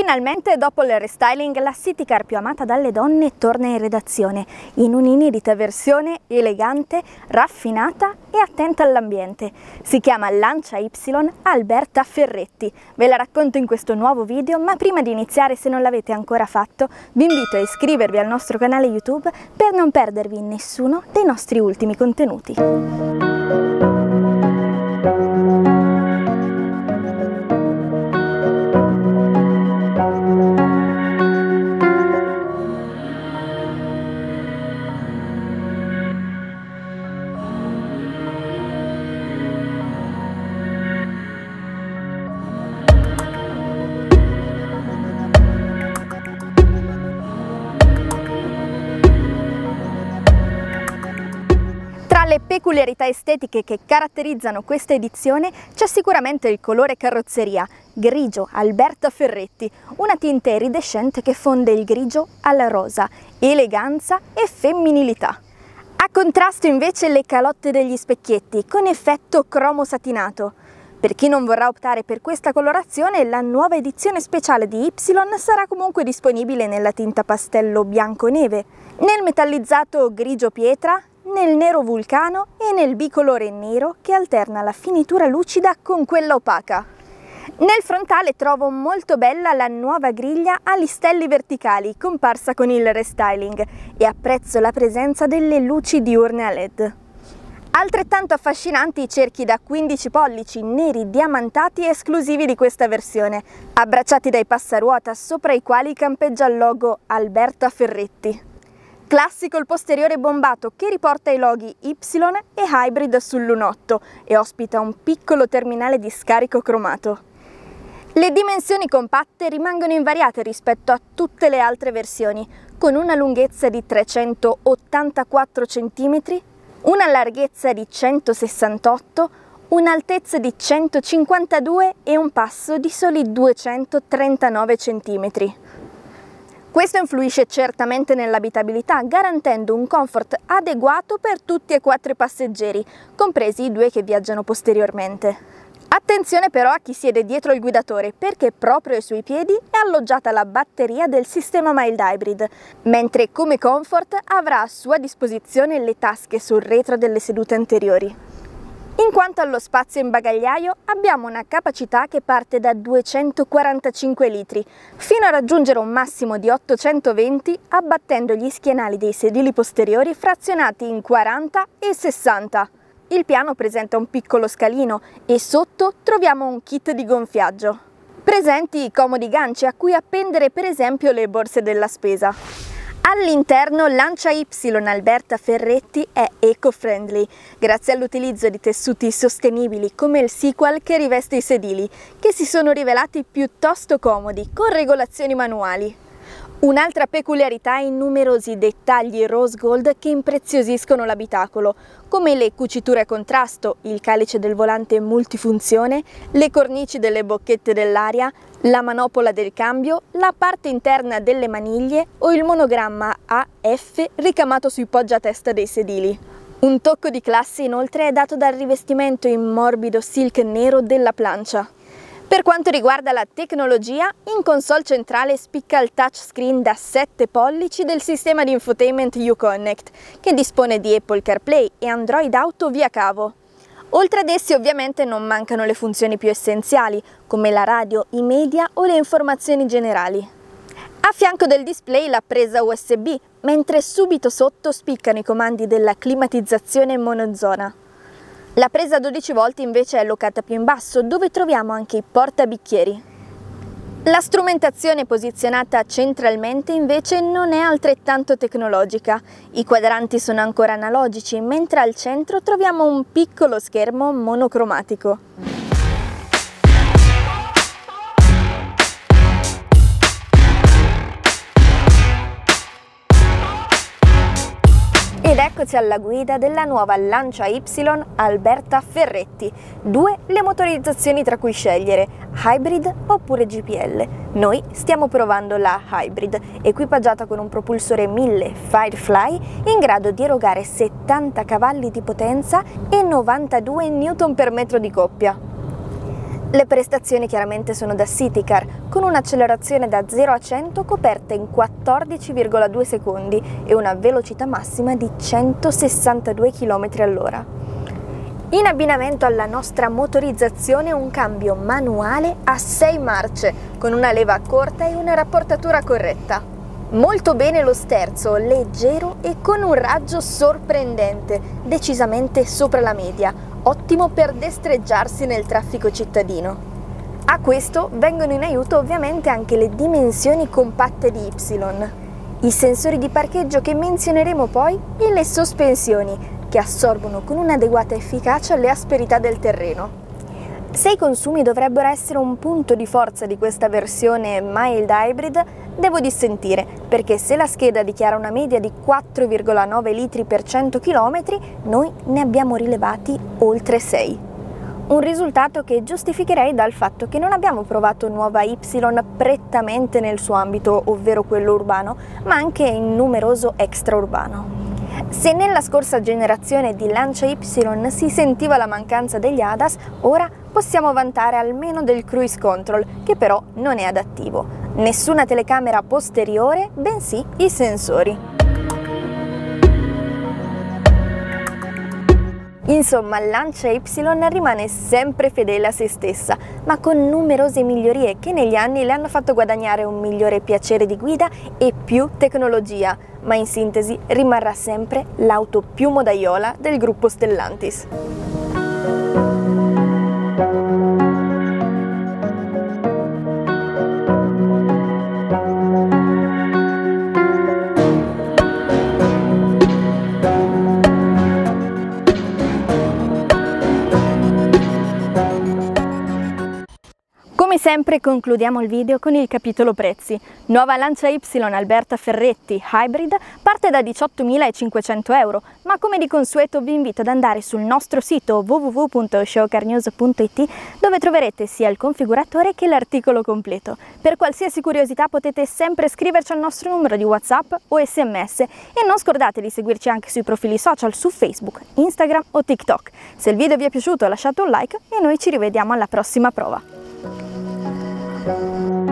Finalmente, dopo il restyling, la city car più amata dalle donne torna in redazione, in un'inedita versione elegante, raffinata e attenta all'ambiente. Si chiama Lancia Y Alberta Ferretti. Ve la racconto in questo nuovo video, ma prima di iniziare, se non l'avete ancora fatto, vi invito a iscrivervi al nostro canale YouTube per non perdervi nessuno dei nostri ultimi contenuti. Tra le peculiarità estetiche che caratterizzano questa edizione c'è sicuramente il colore carrozzeria, grigio Alberta Ferretti, una tinta iridescente che fonde il grigio al rosa, eleganza e femminilità. A contrasto invece le calotte degli specchietti con effetto cromo satinato. Per chi non vorrà optare per questa colorazione, la nuova edizione speciale di Y sarà comunque disponibile nella tinta pastello bianco neve, nel metallizzato grigio pietra, nel nero vulcano e nel bicolore nero che alterna la finitura lucida con quella opaca. Nel frontale trovo molto bella la nuova griglia a listelli verticali comparsa con il restyling e apprezzo la presenza delle luci diurne a LED. Altrettanto affascinanti i cerchi da 15 pollici neri diamantati esclusivi di questa versione, abbracciati dai passaruota sopra i quali campeggia il logo Alberta Ferretti. Classico il posteriore bombato che riporta i loghi Y e Hybrid sul lunotto e ospita un piccolo terminale di scarico cromato. Le dimensioni compatte rimangono invariate rispetto a tutte le altre versioni, con una lunghezza di 384 cm, una larghezza di 168, un'altezza di 152 e un passo di soli 239 cm. Questo influisce certamente nell'abitabilità, garantendo un comfort adeguato per tutti e 4 i passeggeri, compresi i 2 che viaggiano posteriormente. Attenzione però a chi siede dietro il guidatore, perché proprio ai suoi piedi è alloggiata la batteria del sistema mild hybrid, mentre come comfort avrà a sua disposizione le tasche sul retro delle sedute anteriori. In quanto allo spazio in bagagliaio, abbiamo una capacità che parte da 245 litri, fino a raggiungere un massimo di 820, abbattendo gli schienali dei sedili posteriori frazionati in 40 e 60. Il piano presenta un piccolo scalino e sotto troviamo un kit di gonfiaggio. Presenti i comodi ganci a cui appendere per esempio le borse della spesa. All'interno Lancia Y Alberta Ferretti è eco-friendly, grazie all'utilizzo di tessuti sostenibili come il sequel che riveste i sedili, che si sono rivelati piuttosto comodi, con regolazioni manuali. Un'altra peculiarità è i numerosi dettagli rose gold che impreziosiscono l'abitacolo, come le cuciture a contrasto, il calice del volante multifunzione, le cornici delle bocchette dell'aria, la manopola del cambio, la parte interna delle maniglie o il monogramma AF ricamato sui poggiatesta dei sedili. Un tocco di classe inoltre è dato dal rivestimento in morbido silk nero della plancia. Per quanto riguarda la tecnologia, in console centrale spicca il touchscreen da 7 pollici del sistema di infotainment Uconnect, che dispone di Apple CarPlay e Android Auto via cavo. Oltre ad essi ovviamente non mancano le funzioni più essenziali, come la radio, i media o le informazioni generali. A fianco del display la presa USB, mentre subito sotto spiccano i comandi della climatizzazione monozona. La presa 12 volt invece è locata più in basso, dove troviamo anche i portabicchieri. La strumentazione posizionata centralmente invece non è altrettanto tecnologica. I quadranti sono ancora analogici, mentre al centro troviamo un piccolo schermo monocromatico. Ed eccoci alla guida della nuova Lancia Y Alberta Ferretti. 2 le motorizzazioni tra cui scegliere, Hybrid oppure GPL. Noi stiamo provando la Hybrid, equipaggiata con un propulsore 1000 Firefly in grado di erogare 70 cavalli di potenza e 92 Nm per metro di coppia. Le prestazioni chiaramente sono da city car, con un'accelerazione da 0 a 100 coperta in 14,2 secondi e una velocità massima di 162 km/h. In abbinamento alla nostra motorizzazione un cambio manuale a 6 marce, con una leva corta e una rapportatura corretta. Molto bene lo sterzo, leggero e con un raggio sorprendente, decisamente sopra la media, ottimo per destreggiarsi nel traffico cittadino. A questo vengono in aiuto ovviamente anche le dimensioni compatte di Y, i sensori di parcheggio che menzioneremo poi e le sospensioni, che assorbono con un'adeguata efficacia le asperità del terreno. Se i consumi dovrebbero essere un punto di forza di questa versione mild hybrid, devo dissentire, perché se la scheda dichiara una media di 4,9 litri per 100 km, noi ne abbiamo rilevati oltre 6. Un risultato che giustificherei dal fatto che non abbiamo provato nuova Y prettamente nel suo ambito, ovvero quello urbano, ma anche in numeroso extraurbano. Se nella scorsa generazione di Lancia Y si sentiva la mancanza degli ADAS, ora possiamo vantare almeno del cruise control, che però non è adattivo. Nessuna telecamera posteriore, bensì i sensori. Insomma, Lancia Y rimane sempre fedele a se stessa, ma con numerose migliorie che negli anni le hanno fatto guadagnare un migliore piacere di guida e più tecnologia, ma in sintesi rimarrà sempre l'auto più modaiola del gruppo Stellantis. Come sempre concludiamo il video con il capitolo prezzi. Nuova Lancia Y Alberta Ferretti Hybrid parte da 18.500 euro, ma come di consueto vi invito ad andare sul nostro sito www.showcarnews.it, dove troverete sia il configuratore che l'articolo completo. Per qualsiasi curiosità potete sempre scriverci al nostro numero di WhatsApp o SMS e non scordate di seguirci anche sui profili social su Facebook, Instagram o TikTok. Se il video vi è piaciuto lasciate un like e noi ci rivediamo alla prossima prova.